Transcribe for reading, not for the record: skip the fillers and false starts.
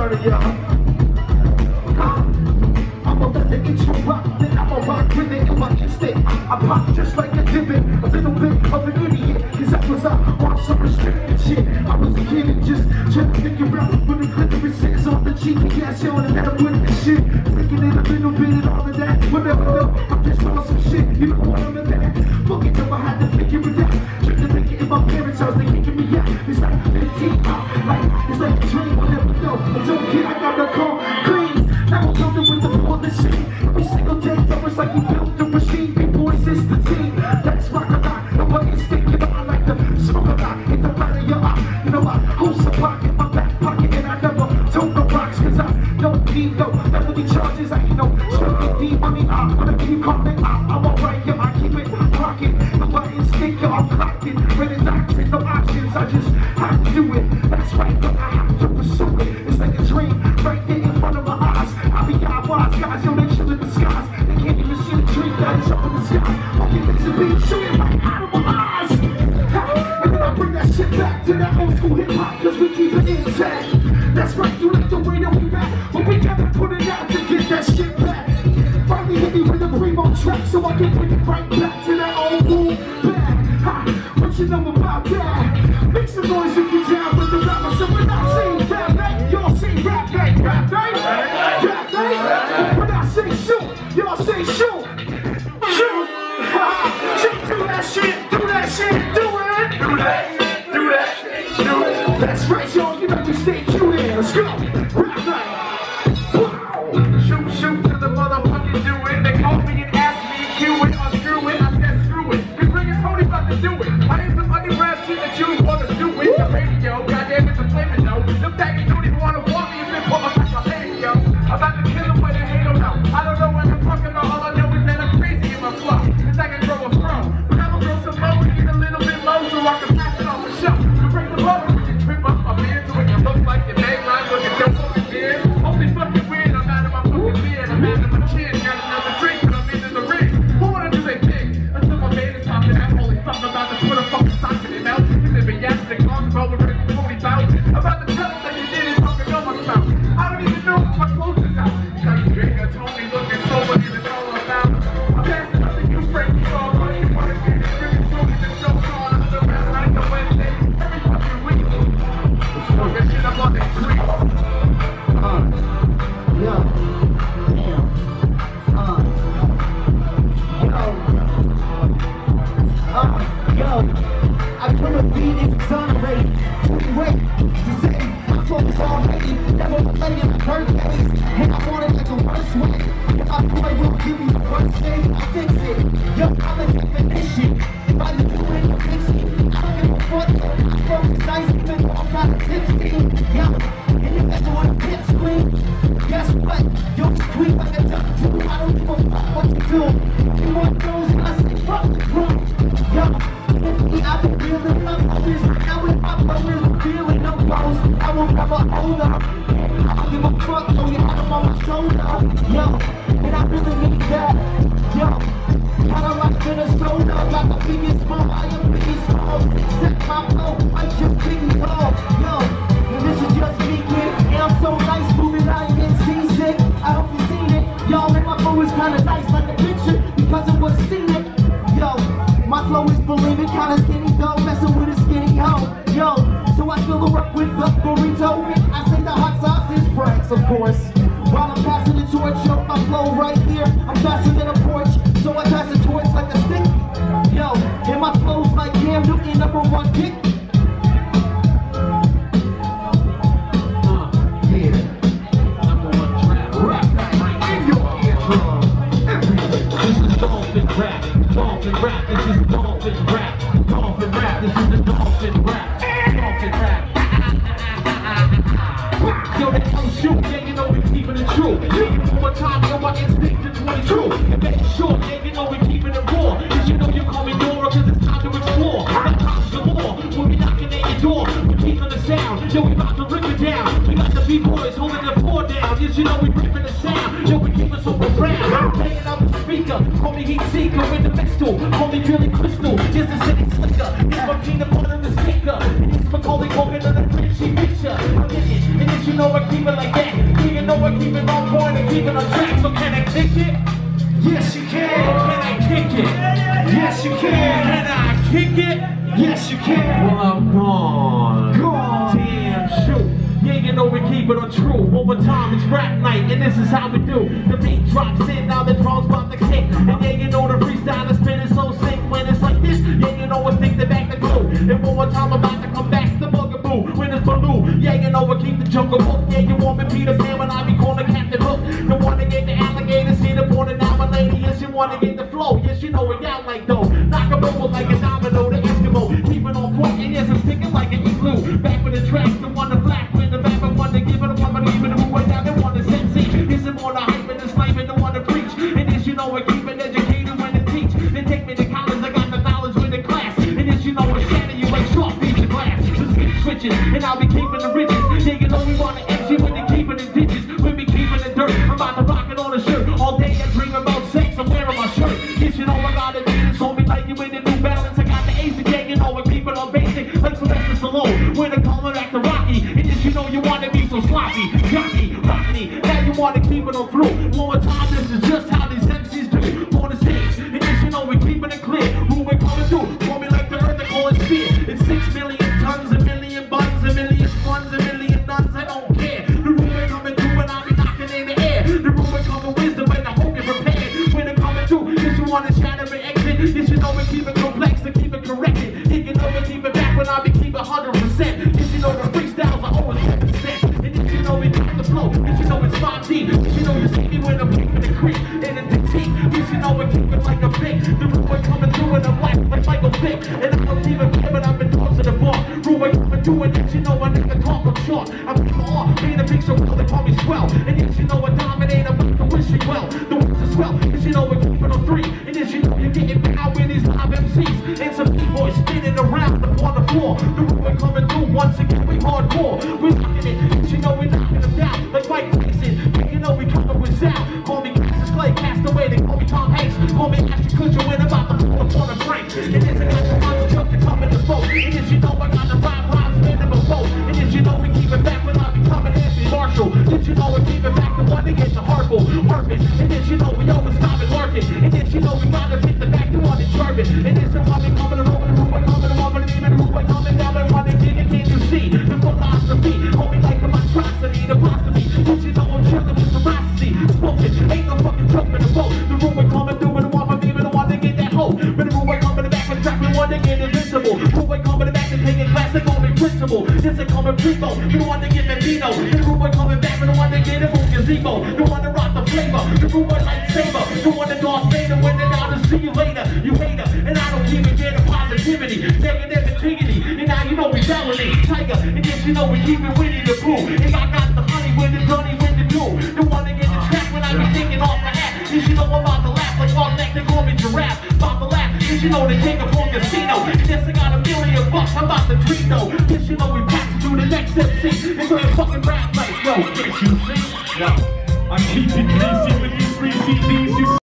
murder y'all. I'ma let the intro rock, then I'ma rock with it in my instinct. I pop just like a divot, a little bit of an idiot, cause I was out on some restricted shit. I was a kid and just trying to figure out when the clitoris is on the GPS, showing that I'm with this shit. Thinking it a little bit and all of that, whatever though, I'm just on some shit, you know what I'm in that. Fuck it up, I had to figure it out. Tried to make it in my parents' house, they kicking me out. It's like 15 it's like a dream, I never know. I don't care, I got the call clean. Now I'm building with the full machine. Every single day, though, it's like we built the machine. B-boys is the team. Let's rock a lot. Nobody's thinking I like to smoke a lot. Hit the light of your eye. You know I hold some block in my back pocket, and I never tote no rocks, cause I don't need no felony charges. I ain't no smoking deep money. I wanna keep calling. I'm alright, yeah, I keep it rocking. No instinct, yeah, I'm clocked in. Ready doctrine, no options. I just have to do it. That's right, but I have to pursue it. It's like a dream right there in front of my eyes. I be wise guys, yo, they chill in the skies. They can't even see the tree that is up in the sky. Okay, makes it being shooting right out of my eyes. And then I bring that shit back to that old school hip hop, cause we keep it intact. That's right, you like the way that we rap, but we never put it out to get that shit back. Finally hit me with the primo track, so I can bring it right back to that old school back. What you know about that? Make some noise if you down with the rapper. So when I say rap night, y'all say rap night, rap night, rap night. When I say shoot, y'all say shoot, shoot. Shoot, do that shit, do that shit, do it, do that, do that shit, do it. That's right, y'all. You know we stay tuned in. Let's go, rap night. Wow. Shoot, shoot to the motherfucking do it. They call me and ask me to cue it or screw it. I said screw it. We bring it Tony about to do it. I ain't some underground shit that you wanna do with the radio. Goddamn it, the flaming no. Them faggots don't even wanna walk me if they put up like a radio. I'm about to kill them where they hate them now. I don't know what I'm talking about. All I know is that I'm crazy in my flow. It's like I grow a fro. But I'ma grow some more and get a little bit low so I can pass it off the show. You break the motor when you trip up my beard to it. You look like your name line looking dope over here. Only fucking weird. I'm out of my fucking beard. I'm out of my chin. Got another drink and I'm into the ring. Who wanna do they pick? Until my man is popping out. Holy fuck, I'm about to put a fucking sock in it out. Cause if it yaps, the clock's over and it's 40 bout. I'm about to tell him that you did it fucking on my spout. I don't even know if my clothes is out. It's like you ain't got Tony looking so what is it all about? I'm passing up the new break. You all what you wanna get it. Really throwing the show on. I'm around like a Wednesday. Every fucking week. So that shit I'm on the street. I couldn't be this exonerated. Wait to say my flow is already never played in my birthdays. And I want it like a worst way. If I boy will give you the worst name, I'll fix it. Yo, I'm a definition. If I do it, I'll fix it. I don't give a fuck. My flow is nice even though I'm kind of tipsy. Yo, and you guys want a pit screen? Guess what? Yo, squeak like a duck too. I don't give a fuck what you do. You want those and I say fuck the crew. Yo. I've been feeling up this. Now with my brothers, feeling no clothes. I won't never hold up. I don't give a fuck, throw your arm on my shoulder. Yo, and I really need that. Yo, kinda like Minnesota. Got the biggest ball, I am biggest small. Except my flow, I just big tall. Yo, and this is just me, kid. And I'm so nice, moving, I ain't getting seasick. I hope you seen it. Y'all, and my flow is kinda nice, like the picture, because it was scenic. Yo, my flow is bulimic, kinda skinny though, messing with a skinny hoe. Yo, so I fill her up with the burrito. I say the hot sauce is Frank's, of course. While I'm passing the torch, yo, my flow right here. I'm faster than a porch, so I pass the torch like a stick. Yo, and my flow's like Cam Newton, #1 kick. Yeah, #1 trap. Rap right in your eardrum. This is dolphin rap. Dolphin rap, this is dolphin rap. Dolphin rap, this is the dolphin rap. Dolphin rap. Yo, they come shoot, yeah, you know we keeping it true. Taking it one time, yo, my instinct is 22. And make sure, yeah, you know we keeping it raw. Cause you know you call me Dora, cause it's time to explore. That cops galore, we'll be knocking at your door. We're keeping the sound, yo, we about to rip it down. We got the B-boys holding the floor down. Yes, you know we ripping the sound, yo, we keep us over round. Playing out the speaker, call me Heat Seeker in the mix tool. Call me Drilling Crystal, just a city slicker. It's my peanut butter the speaker. It's Macaulay Culkin of the Frenchy picture. I'm in it, and it's Yes, you know I keep it like that. You know I keep it on point and keep it on track. So can I kick it? Yes, you can. Can I kick it? Yes, you can. Can I kick it? Yes, you can. Well, I'm gone. Gone. Damn, shoot. Yeah, you know we keep it on true. Over time, it's rap night, and this is how we do. The beat drops in, now the drums about to kick. And yeah, you know the freestyle is spinning so sick when it's like this. Yeah, you know it's stick the back the glue. And one more time, about to come back, the bugaboo. When it's blue, yeah, you know we keep the jungle book. Yeah, you want me Peter Pan when I be calling Captain Hook. The one to get the alligator, see the point and now my lady. Yes, you want to get the flow. Yes, you know we out like though. Knock a bubble like a domino, the Eskimo. Keep it on point, and yes, I'm sticking like an igloo. Back with the track, the one to black with the back, the one to give it a one, but even the way down, the one to sensei. This is more the hype and the slave and the one to preach. And this, you know, I keep it educated when to teach. They take me to college, I got the knowledge with the class. And this, you know, I shatter you like soft piece of glass. Just keep switching, and I'll be keeping the riches. Yeah, you know, we want to MC when they keep it in ditches. We be keeping it dirt. I'm about to rock it on a shirt. All day I dream about sex, I'm wearing my shirt. Yes, you know, I got it. Hold me like you in the New Balance. I got the ace again, you know, we keep it on basic. Like Sylvester Stallone, when I call it actor Rocky. And just you know you want to be so sloppy, jockey, rock me. Now you want to keep it on through. One more time, this is just how these MCs do. On the stage, and just you know we keeping it clear. Who we coming through? Call me like the earth, they call it spear. It's 6 million tons, a million buns, a million funds, a million nuns. I don't care. The room we coming through, and I'll be knocking in the air. The room we coming wisdom, and I hope you're prepared. When they coming through, just you want to shatter and exit. Yes, you know we keep it complex to keep it corrected. You can never keep it back when I be keep it 100%. Yes, you know the freestyles are always 100%. And yes, you know we keep the flow. Yes, you know it's 5 deep. Yes, you know you see me when I'm keeping the creep and the deep. Yes, you know we keep it like a big. The room we coming through and I'm like Michael Vick. And I don't even care, but I've been dogs to the bar. Room we coming through and yes, you know I never talk, I'm short. I'm people off, being a big so well, they call me swell. And yes, you know I dominate, I'm like the wishing well. The wings are swell. Yes, you know we keep it on 3. And yes, you know you're getting power with these live MCs. And some B-boys spinning around upon the floor. The room we're coming through once again, we hardcore. We rocking it, yes, you know we knocking them down like Mike Tyson. Yeah, you know we coming with sound. Call me Cassius Clay, Castaway, they call me Tom Hanks. Call me Ashton Kutcher when I'm about to pull up on a prank. And yes, I got the monster truck to come in the boat. And yes, you know I got the rhyme spinning my boat. And yes, you know we keep it back when I be coming Anthony Marshall. Yes, you know we keep it back the one to get the Harpo working. And yes, you know we always stop it working. And yes, you know we gotta hit the back the one in Turbin. And yes, I be coming over the room, I coming over the even room, I coming down and one again, and can't you see the philosophy? Hold me like a monstrosity, the apostrophe. Yes, you know I'm chilling with ferocity. Smoking, ain't no fucking joke in the boat. The room we're coming through, and the one for me, and the one to get that hope. But the room we're coming back with the track, and one to get invincible. Room we're coming back and taking classic, on me principle. Yes, they coming primo, the one to get Medino. The room we're coming back, and the one to get a boom gazebo. The one to rock the flavor, the room we're lightsaber. The one to Darth Vader, when they're down to see you later. You hater, and I don't even get a positivity. Negativity, and now you know we felony. Tiger, and yes, you know we keep it Winnie the Pooh. And I got the honey with the dunny with the do. The one to get the track when I be taking off my hat. Yes, you know I'm about to laugh like all neck, they call me giraffe. About to laugh, yes, you know they take up on casino. And yes, I got $1 million, I'm about to dream though. Yes, you know we passing through the next MC. And go ahead fucking rap like, yo, can't you see? Yo, I keep it greasy with these free CDs.